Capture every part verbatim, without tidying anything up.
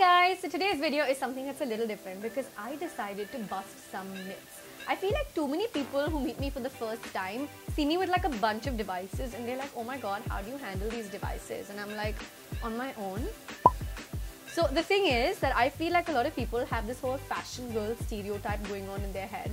guys, so today's video is something that's a little different because I decided to bust some myths. I feel like too many people who meet me for the first time see me with like a bunch of devices and they're like, oh my god, how do you handle these devices? And I'm like, on my own. So the thing is that I feel like a lot of people have this whole fashion girl stereotype going on in their head.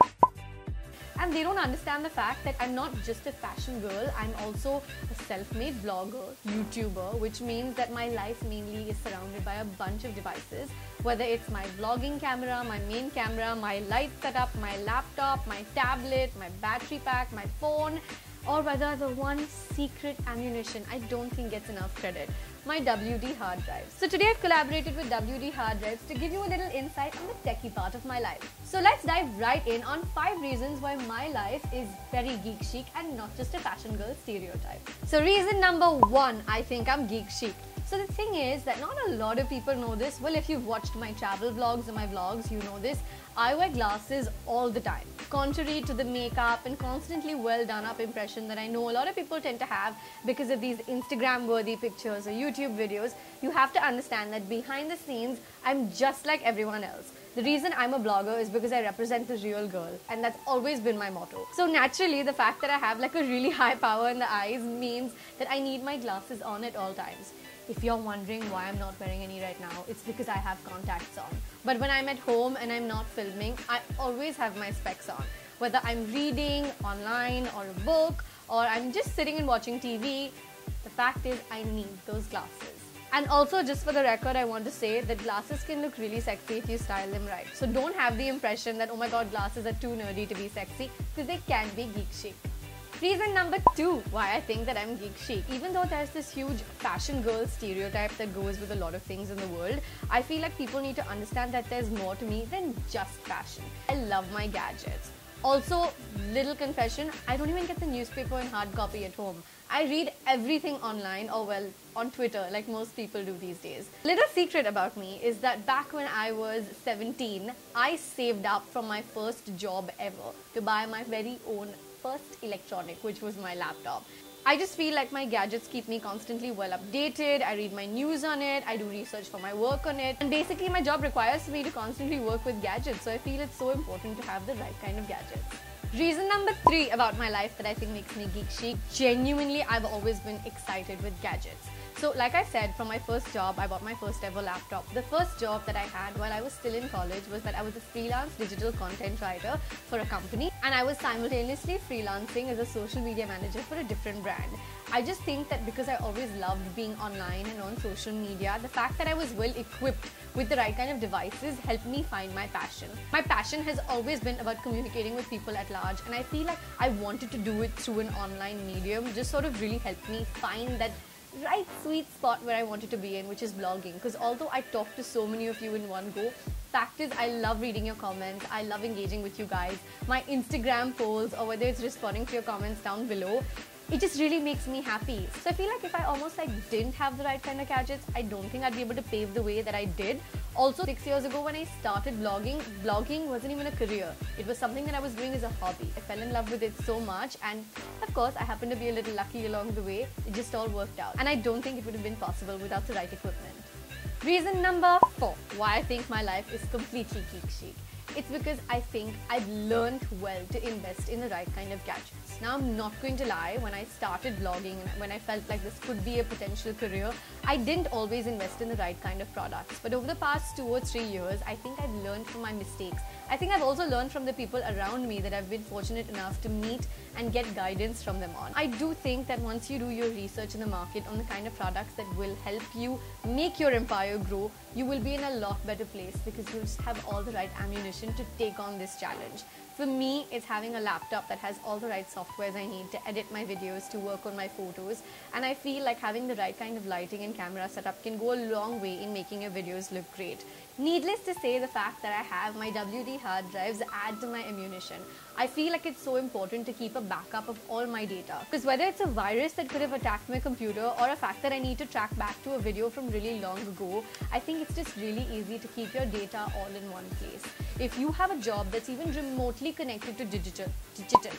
And they don't understand the fact that I'm not just a fashion girl, I'm also a self-made blogger, YouTuber, which means that my life mainly is surrounded by a bunch of devices. Whether it's my vlogging camera, my main camera, my light setup, my laptop, my tablet, my battery pack, my phone, or whether the one secret ammunition I don't think gets enough credit, my W D hard drives. So today I've collaborated with W D hard drives to give you a little insight on the techie part of my life. So let's dive right in on five reasons why my life is very geek chic and not just a fashion girl stereotype. So reason number one, I think I'm geek chic. So the thing is that not a lot of people know this. Well, if you've watched my travel vlogs or my vlogs, you know this. I wear glasses all the time. Contrary to the makeup and constantly well done up impression that I know a lot of people tend to have because of these Instagram worthy pictures or YouTube videos, you have to understand that behind the scenes, I'm just like everyone else. The reason I'm a blogger is because I represent the real girl, and that's always been my motto. So naturally, the fact that I have like a really high power in the eyes means that I need my glasses on at all times. If you're wondering why I'm not wearing any right now, it's because I have contacts on. But when I'm at home and I'm not filming, I always have my specs on. Whether I'm reading online or a book, or I'm just sitting and watching T V, the fact is I need those glasses. And also, just for the record, I want to say that glasses can look really sexy if you style them right. So don't have the impression that, oh my god, glasses are too nerdy to be sexy, because they can be geek chic. Reason number two why I think that I'm geek chic. Even though there's this huge fashion girl stereotype that goes with a lot of things in the world, I feel like people need to understand that there's more to me than just fashion. I love my gadgets. Also, little confession, I don't even get the newspaper in hard copy at home. I read everything online, or well, on Twitter, like most people do these days. Little secret about me is that back when I was seventeen, I saved up from my first job ever to buy my very own first electronic, which was my laptop. I just feel like my gadgets keep me constantly well updated. I read my news on it, I do research for my work on it, and basically my job requires me to constantly work with gadgets, so I feel it's so important to have the right kind of gadgets. Reason number three about my life that I think makes me geek chic, genuinely I've always been excited with gadgets. So like I said, from my first job, I bought my first ever laptop. The first job that I had while I was still in college was that I was a freelance digital content writer for a company, and I was simultaneously freelancing as a social media manager for a different brand. I just think that because I always loved being online and on social media, the fact that I was well equipped with the right kind of devices helped me find my passion. My passion has always been about communicating with people at large, and I feel like I wanted to do it through an online medium. Just sort of really helped me find that right sweet spot where I wanted to be in, which is blogging. Because although I talk to so many of you in one go, fact is I love reading your comments, I love engaging with you guys. My Instagram polls, or whether it's responding to your comments down below, it just really makes me happy. So I feel like if I almost like didn't have the right kind of gadgets, I don't think I'd be able to pave the way that I did. Also, six years ago when I started vlogging, vlogging wasn't even a career. It was something that I was doing as a hobby. I fell in love with it so much, and of course I happened to be a little lucky along the way. It just all worked out, and I don't think it would have been possible without the right equipment. Reason number four why I think my life is completely geek chic. It's because I think I've learned well to invest in the right kind of gadgets. Now, I'm not going to lie, when I started vlogging and when I felt like this could be a potential career, I didn't always invest in the right kind of products. But over the past two or three years, I think I've learned from my mistakes. I think I've also learned from the people around me that I've been fortunate enough to meet and get guidance from them on. I do think that once you do your research in the market on the kind of products that will help you make your empire grow, you will be in a lot better place because you'll just have all the right ammunition to take on this challenge. For me, it's having a laptop that has all the right softwares I need to edit my videos, to work on my photos, and I feel like having the right kind of lighting and camera setup can go a long way in making your videos look great. Needless to say, the fact that I have my W D hard drives add to my ammunition. I feel like it's so important to keep a backup of all my data, because whether it's a virus that could have attacked my computer or a fact that I need to track back to a video from really long ago, I think it's just really easy to keep your data all in one place. If you have a job that's even remotely connected to digital, digital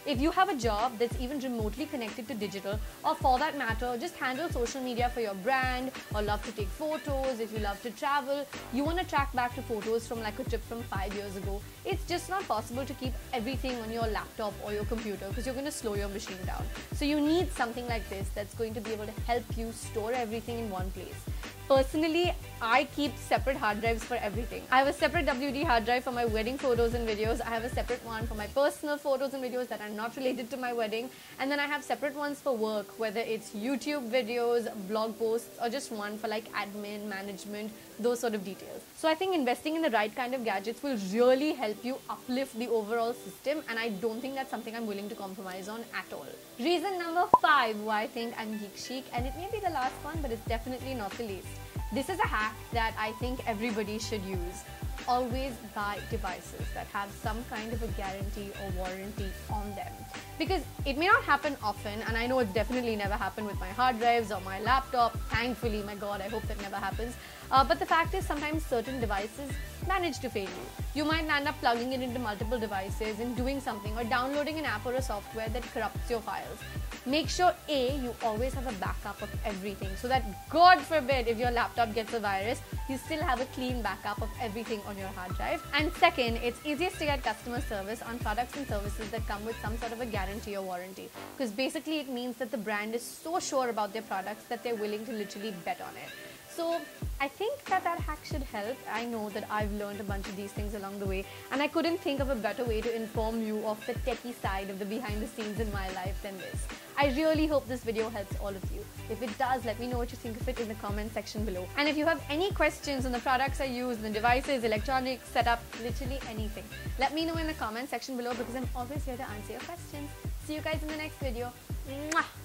If you have a job that's even remotely connected to digital, or for that matter, just handle social media for your brand, or love to take photos, if you love to travel, you want to track back to photos from like a trip from five years ago, it's just not possible to keep everything on your laptop or your computer because you're going to slow your machine down. So you need something like this that's going to be able to help you store everything in one place. Personally, I keep separate hard drives for everything. I have a separate W D hard drive for my wedding photos and videos. I have a separate one for my personal photos and videos that are not related to my wedding. And then I have separate ones for work, whether it's YouTube videos, blog posts, or just one for like admin, management, those sort of details. So I think investing in the right kind of gadgets will really help you uplift the overall system, and I don't think that's something I'm willing to compromise on at all. Reason number five why I think I'm geek chic, and it may be the last one, but it's definitely not the least. This is a hack that I think everybody should use. Always buy devices that have some kind of a guarantee or warranty on them. Because it may not happen often, and I know it's definitely never happened with my hard drives or my laptop. Thankfully, my God, I hope that never happens. Uh, but the fact is, sometimes certain devices manage to fail you. You might end up plugging it into multiple devices and doing something, or downloading an app or a software that corrupts your files. Make sure A, you always have a backup of everything, so that God forbid if your laptop gets a virus, you still have a clean backup of everything on your hard drive. And second, it's easiest to get customer service on products and services that come with some sort of a guarantee or warranty, because basically it means that the brand is so sure about their products that they're willing to literally bet on it. So I think that that hack should help. I know that I've learned a bunch of these things along the way, and I couldn't think of a better way to inform you of the techie side of the behind the scenes in my life than this. I really hope this video helps all of you. If it does, let me know what you think of it in the comment section below. And if you have any questions on the products I use, the devices, electronics, setup, literally anything, let me know in the comment section below, because I'm always here to answer your questions. See you guys in the next video. Mwah!